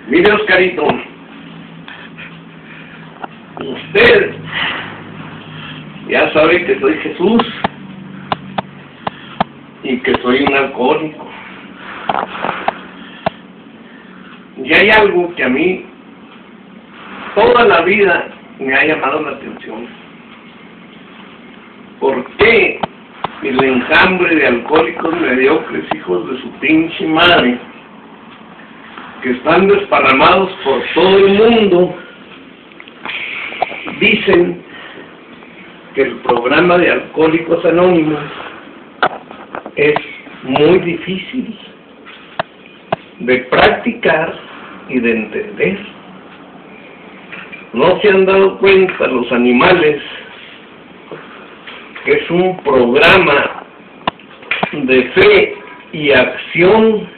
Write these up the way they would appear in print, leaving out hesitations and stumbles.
Mire, Oscarito, usted ya sabe que soy Jesús y que soy un alcohólico. Y hay algo que a mí toda la vida me ha llamado la atención. ¿Por qué el enjambre de alcohólicos mediocres, hijos de su pinche madre, que están desparramados por todo el mundo, dicen que el programa de Alcohólicos Anónimos es muy difícil de practicar y de entender? ¿No se han dado cuenta los animales que es un programa de fe y acción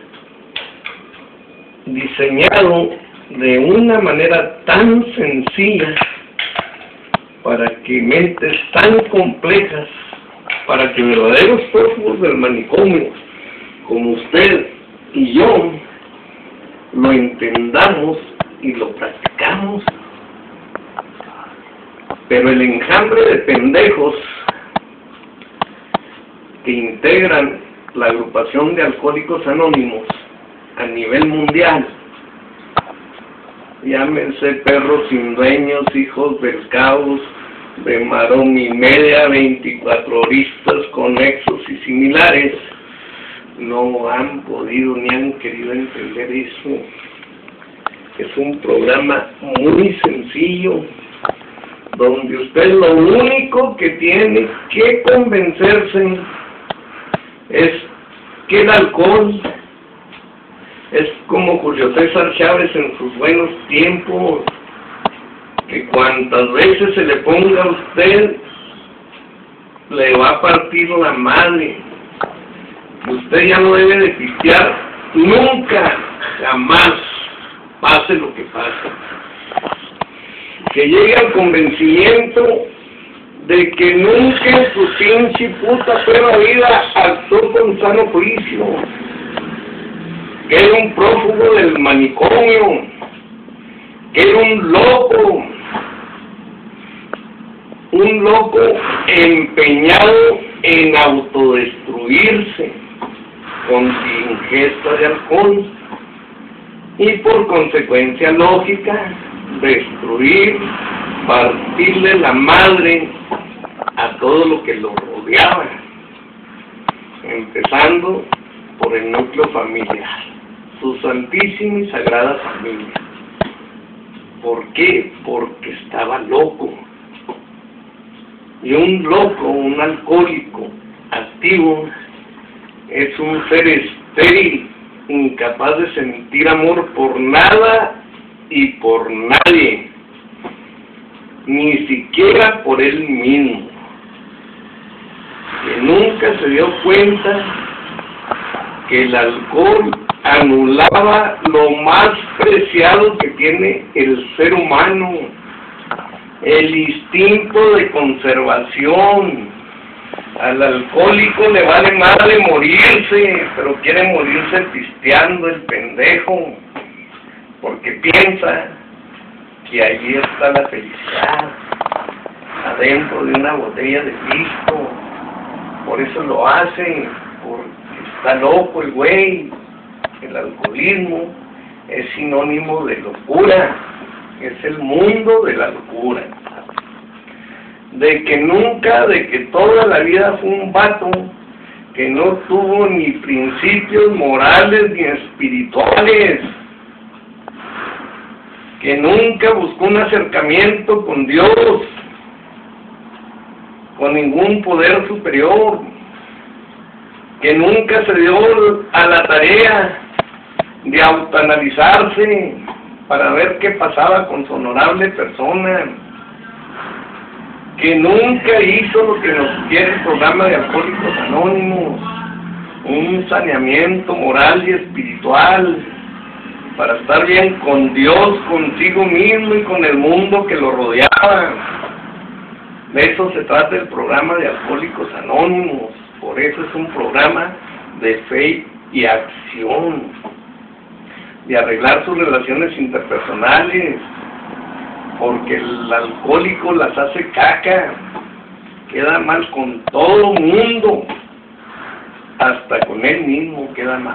diseñado de una manera tan sencilla para que mentes tan complejas, para que verdaderos prófugos del manicomio como usted y yo lo entendamos y lo practicamos? Pero el enjambre de pendejos que integran la agrupación de Alcohólicos Anónimos a nivel mundial, llámense perros sin dueños, hijos del caos, de maroma y media, 24horistas, conexos y similares, no han podido ni han querido entender eso. Es un programa muy sencillo, donde usted lo único que tiene que convencerse es que el alcohol es como Julio César Chávez en sus buenos tiempos, que cuantas veces se le ponga a usted, le va a partir la madre. Usted ya no debe de pistear nunca, jamás, pase lo que pase. Que llegue al convencimiento de que nunca en su pinche puta perra vida actuó con sano juicio, que era un prófugo del manicomio, que era un loco empeñado en autodestruirse con su ingesta de alcohol y por consecuencia lógica destruir, partirle la madre a todo lo que lo rodeaba, empezando por el núcleo familiar, su santísima y sagrada familia. ¿Por qué? Porque estaba loco. Y un loco, un alcohólico activo, es un ser estéril, incapaz de sentir amor por nada y por nadie, ni siquiera por él mismo, que nunca se dio cuenta que el alcohol anulaba lo más preciado que tiene el ser humano, el instinto de conservación. Al alcohólico le vale madre morirse, pero quiere morirse pisteando el pendejo, porque piensa que allí está la felicidad, adentro de una botella de pisco. Por eso lo hace, porque está loco el güey. El alcoholismo es sinónimo de locura, es el mundo de la locura. De que toda la vida fue un vato que no tuvo ni principios morales ni espirituales, que nunca buscó un acercamiento con Dios, con ningún poder superior, que nunca se dio a la tarea de autoanalizarse para ver qué pasaba con su honorable persona, que nunca hizo lo que nos quiere el programa de Alcohólicos Anónimos, un saneamiento moral y espiritual para estar bien con Dios, consigo mismo y con el mundo que lo rodeaba. De eso se trata el programa de Alcohólicos Anónimos. Por eso es un programa de fe y acción. de arreglar sus relaciones interpersonales, porque el alcohólico las hace caca, queda mal con todo mundo, hasta con él mismo queda mal.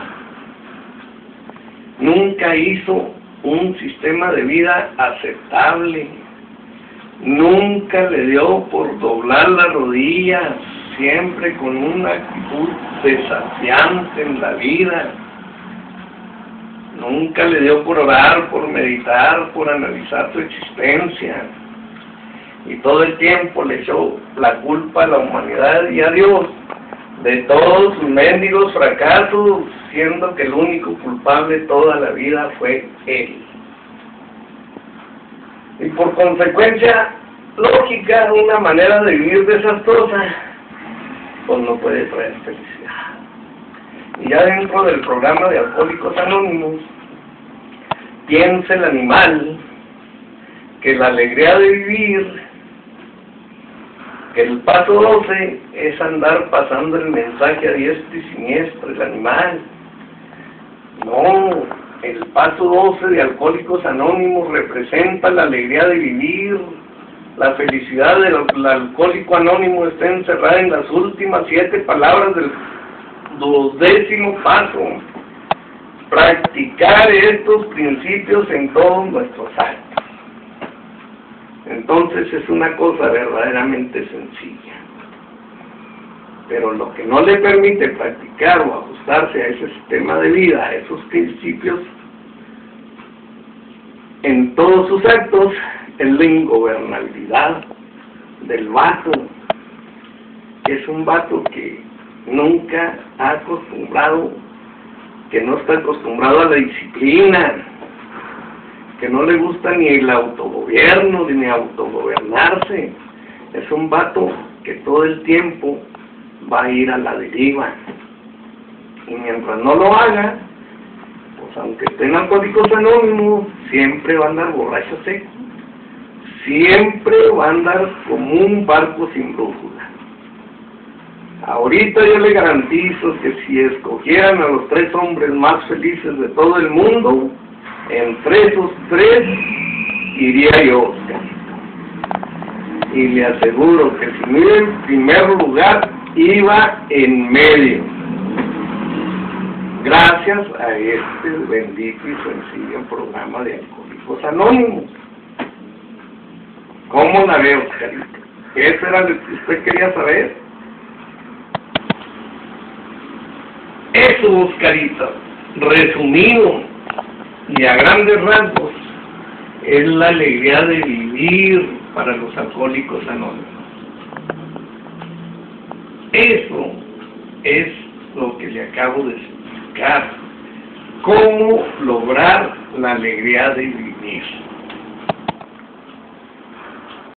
Nunca hizo un sistema de vida aceptable, nunca le dio por doblar las rodillas, siempre con una actitud desafiante en la vida. Nunca le dio por orar, por meditar, por analizar su existencia. Y todo el tiempo le echó la culpa a la humanidad y a Dios de todos sus mendigos fracasos, siendo que el único culpable toda la vida fue él. Y por consecuencia lógica, una manera de vivir desastrosa, pues no puede traer felicidad. Y ya dentro del programa de Alcohólicos Anónimos, piensa el animal que la alegría de vivir, que el paso 12 es andar pasando el mensaje a diestro y siniestro, el animal. No, el paso 12 de Alcohólicos Anónimos representa la alegría de vivir. La felicidad del alcohólico anónimo está encerrada en las últimas 7 palabras del 12º paso. Practicar estos principios en todos nuestros actos. Entonces es una cosa verdaderamente sencilla. Pero lo que no le permite practicar o ajustarse a ese sistema de vida, a esos principios, en todos sus actos, es la ingobernabilidad del vato. Es un vato que nunca ha acostumbrado, que no está acostumbrado a la disciplina, que no le gusta ni el autogobierno, ni autogobernarse. Es un vato que todo el tiempo va a ir a la deriva. Y mientras no lo haga, pues aunque esté en Alcohólicos Anónimos, siempre va a andar borracho seco. Siempre va a andar como un barco sin brújula. Ahorita yo le garantizo que si escogieran a los 3 hombres más felices de todo el mundo, entre esos 3 iría yo, Oscar. Y le aseguro que si no iba en primer lugar, iba en medio. Gracias a este bendito y sencillo programa de Alcohólicos Anónimos. ¿Cómo la ve, Oscarito? ¿Eso era lo que usted quería saber? Eso, Oscarito, resumido y a grandes rasgos, es la alegría de vivir para los Alcohólicos Anónimos. Eso es lo que le acabo de explicar. Cómo lograr la alegría de vivir.